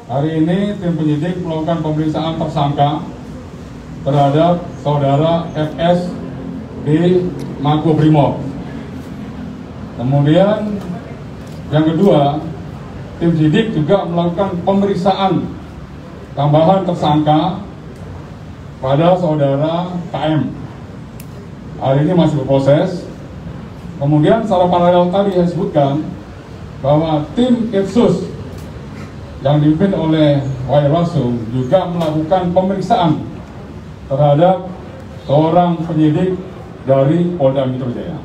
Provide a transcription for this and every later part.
Hari ini tim penyidik melakukan pemeriksaan tersangka terhadap saudara FS di Makobrimob. Kemudian yang kedua, tim penyidik juga melakukan pemeriksaan tambahan tersangka pada saudara KM. Hari ini masih berproses. Kemudian secara paralel tadi saya sebutkan bahwa tim Irsus yang dipimpin oleh Wairwasum juga melakukan pemeriksaan terhadap seorang penyidik dari Polda Metro Jaya.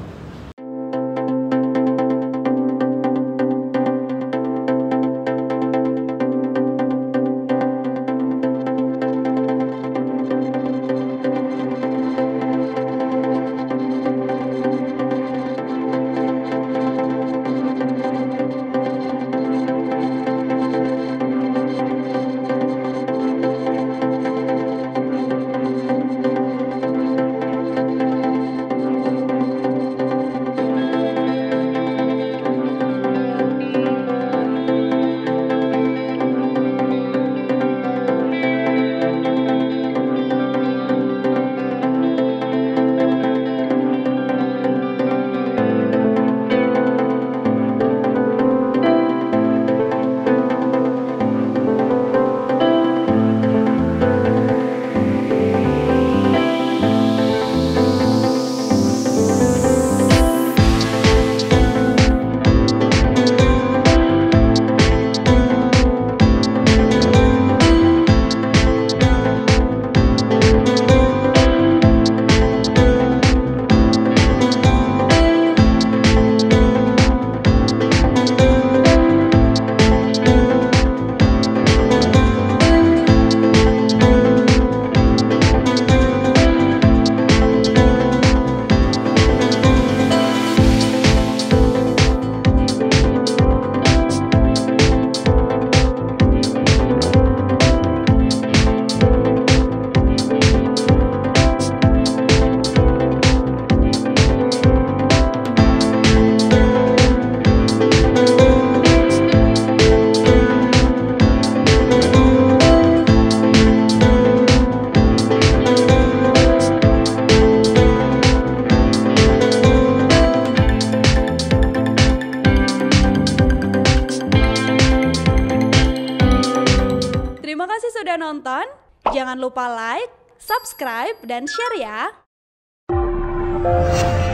Terima kasih sudah nonton. Jangan lupa like, subscribe, dan share ya.